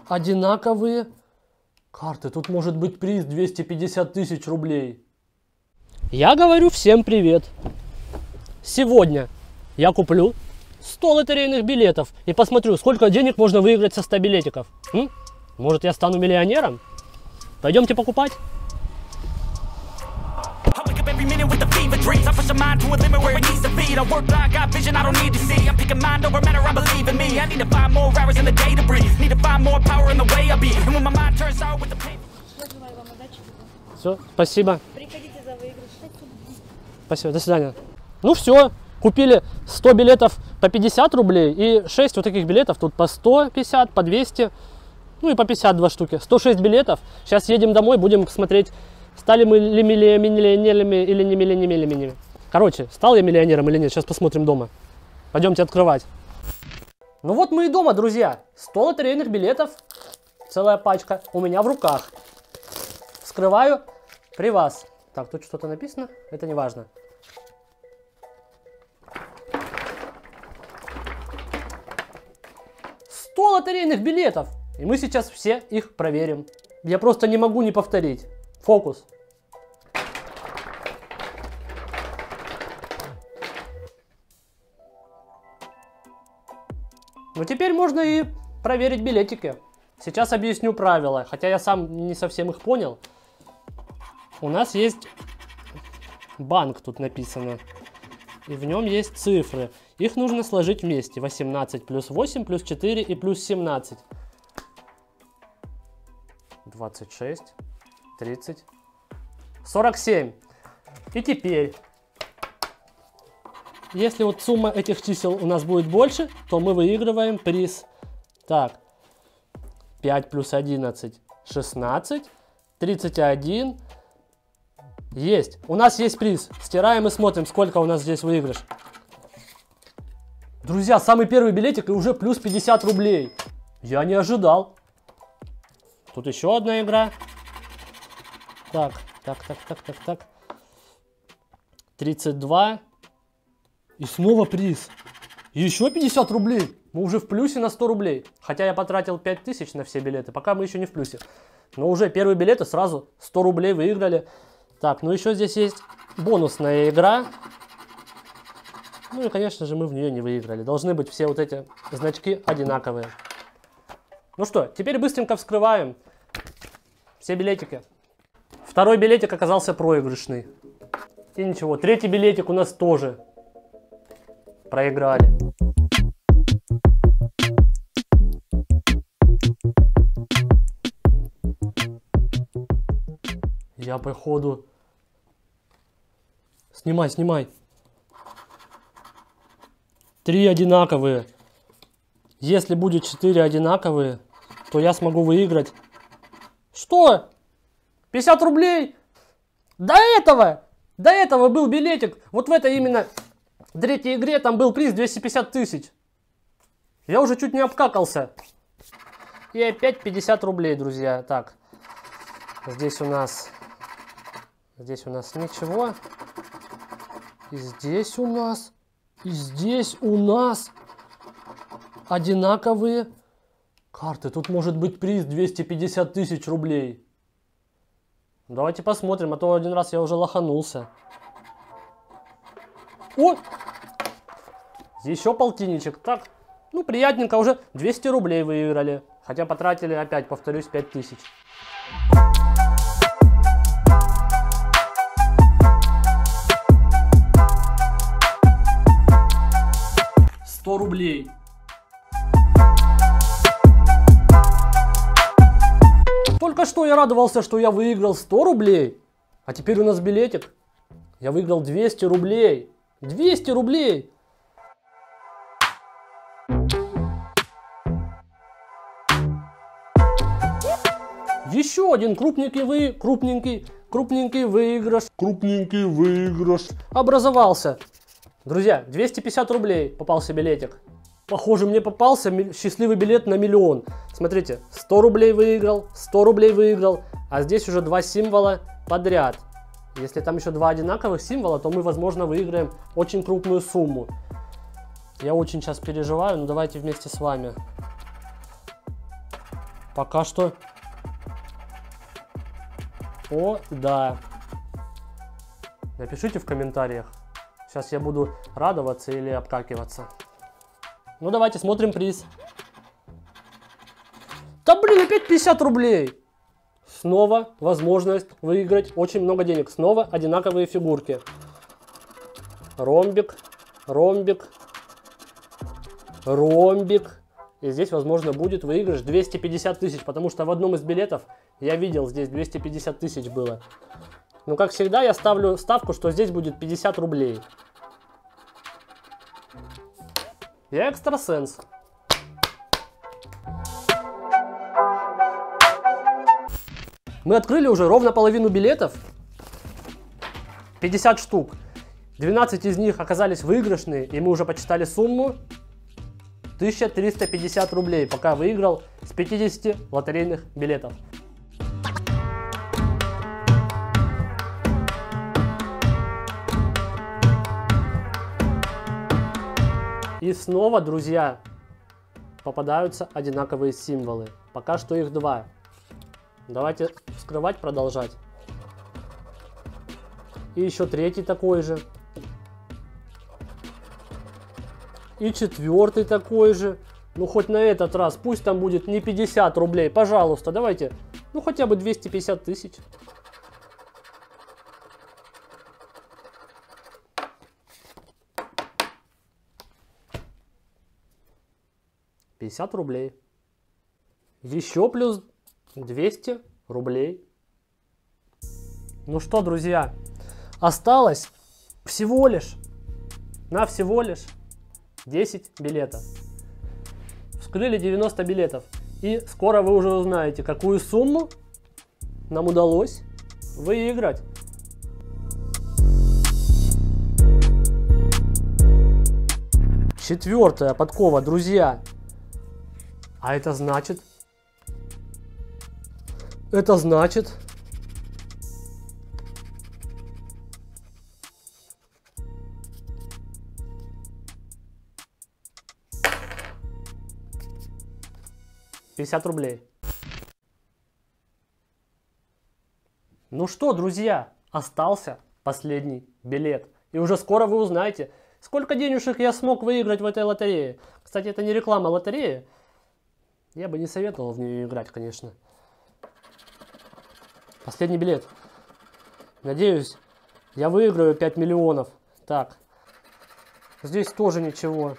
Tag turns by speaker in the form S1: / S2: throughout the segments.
S1: одинаковые карты. Тут может быть приз 250 тысяч рублей. Я говорю всем привет. Сегодня я куплю 100 лотерейных билетов и посмотрю, сколько денег можно выиграть со 100 билетиков. Может, я стану миллионером? Пойдемте покупать. Все, спасибо.
S2: Приходите за выигрыш.
S1: Спасибо, до свидания. Ну все, купили 100 билетов по 50 рублей и 6 вот таких билетов. Тут по 150, по 200, ну и по 52 штуки. 106 билетов. Сейчас едем домой, будем смотреть, стали мы ли миллионерами или не миллионерами. Короче, стал я миллионером или нет, сейчас посмотрим дома. Пойдемте открывать. Ну вот мы и дома, друзья. 100 лотерейных билетов, целая пачка у меня в руках. Вскрываю при вас. Так, тут что-то написано, это не важно. Лотерейных билетов. И мы сейчас все их проверим. Я просто не могу не повторить. Фокус. Ну теперь можно и проверить билетики. Сейчас объясню правила, хотя я сам не совсем их понял. У нас есть банк, тут написано. И в нем есть цифры. Их нужно сложить вместе. 18 плюс 8 плюс 4 и плюс 17. 26, 30, 47. И теперь, если вот сумма этих чисел у нас будет больше, то мы выигрываем приз. Так, 5 плюс 11, 16, 31. Есть. У нас есть приз. Стираем и смотрим, сколько у нас здесь выигрыш. Друзья, самый первый билетик и уже плюс 50 рублей. Я не ожидал. Тут еще одна игра. Так. 32. И снова приз. И еще 50 рублей. Мы уже в плюсе на 100 рублей. Хотя я потратил 5000 на все билеты. Пока мы еще не в плюсе. Но уже первые билеты сразу 100 рублей выиграли. Так, ну еще здесь есть бонусная игра. Ну и, конечно же, мы в нее не выиграли. Должны быть все вот эти значки одинаковые. Ну что, теперь быстренько вскрываем все билетики. Второй билетик оказался проигрышный. И ничего, третий билетик у нас тоже проиграли. Я походу... Снимай. 3 одинаковые. Если будет 4 одинаковые, то я смогу выиграть. Что? 50 рублей? До этого был билетик. Вот в этой именно третьей игре там был приз 250 тысяч. Я уже чуть не обкакался. И опять 50 рублей, друзья. Так. Здесь у нас ничего. И здесь у нас одинаковые карты. Тут может быть приз 250 тысяч рублей. Давайте посмотрим, а то один раз я уже лоханулся. О! Еще полтинничек. Так, ну приятненько, уже 200 рублей выиграли. Хотя потратили опять, повторюсь, 5000. 100 рублей. Только что я радовался, что я выиграл 100 рублей. А теперь у нас билетик. Я выиграл 200 рублей. 200 рублей. Еще один крупненький выигрыш образовался. Друзья, 250 рублей попался билетик. Похоже, мне попался счастливый билет на миллион. Смотрите, 100 рублей выиграл, 100 рублей выиграл. А здесь уже два символа подряд. Если там еще два одинаковых символа, то мы, возможно, выиграем очень крупную сумму. Я очень сейчас переживаю, но давайте вместе с вами. Пока что. О, да. Напишите в комментариях. Сейчас я буду радоваться или обкакиваться. Ну давайте смотрим приз. Да блин, опять 50 рублей. Снова возможность выиграть очень много денег. Снова одинаковые фигурки. Ромбик, ромбик, ромбик. И здесь, возможно, будет выигрыш 250 тысяч, потому что в одном из билетов я видел, здесь 250 тысяч было. Но, как всегда, я ставлю ставку, что здесь будет 50 рублей. Я экстрасенс. Мы открыли уже ровно половину билетов. 50 штук. 12 из них оказались выигрышные, и мы уже почитали сумму. 1350 рублей, пока выиграл с 50 лотерейных билетов. И снова, друзья, попадаются одинаковые символы. Пока что их два. Давайте вскрывать, продолжать. И еще третий такой же. И четвертый такой же. Ну, хоть на этот раз. Пусть там будет не 50 рублей. Пожалуйста, давайте. Ну, хотя бы 250 тысяч. $50. Еще плюс 200 рублей. Ну что, друзья. Осталось всего лишь 10 билетов. Вскрыли 90 билетов. И скоро вы уже узнаете, какую сумму нам удалось выиграть. Четвертая подкова, друзья. А это значит... $50 рублей. Ну что, друзья, остался последний билет. И уже скоро вы узнаете, сколько денежек я смог выиграть в этой лотерее. Кстати, это не реклама лотереи. Я бы не советовал в нее играть, конечно. Последний билет. Надеюсь, я выиграю 5 миллионов. Так. Здесь тоже ничего.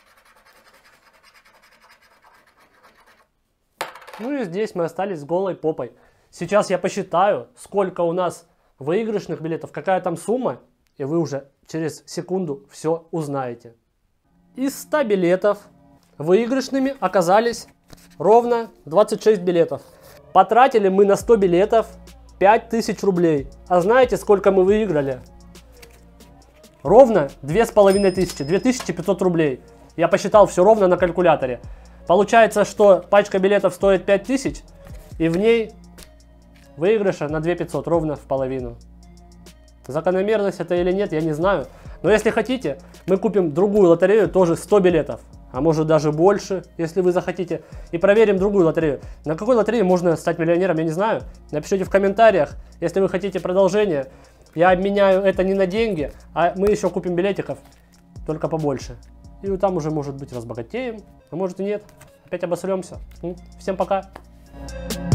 S1: Ну и здесь мы остались с голой попой. Сейчас я посчитаю, сколько у нас выигрышных билетов, какая там сумма, и вы уже через секунду все узнаете. Из 100 билетов выигрышными оказались ровно 26 билетов. Потратили мы на 100 билетов 5000 рублей. А знаете, сколько мы выиграли? Ровно 2500, 2500 рублей. Я посчитал все ровно на калькуляторе. Получается, что пачка билетов стоит 5000, и в ней выигрыша на 2500, ровно в половину. Закономерность это или нет, я не знаю. Но если хотите, мы купим другую лотерею, тоже 100 билетов. А может даже больше, если вы захотите. И проверим другую лотерею. На какой лотерее можно стать миллионером, я не знаю. Напишите в комментариях, если вы хотите продолжение. Я обменяю это не на деньги, а мы еще купим билетиков, только побольше. И там уже, может быть, разбогатеем, а может и нет. Опять обосремся. Всем пока.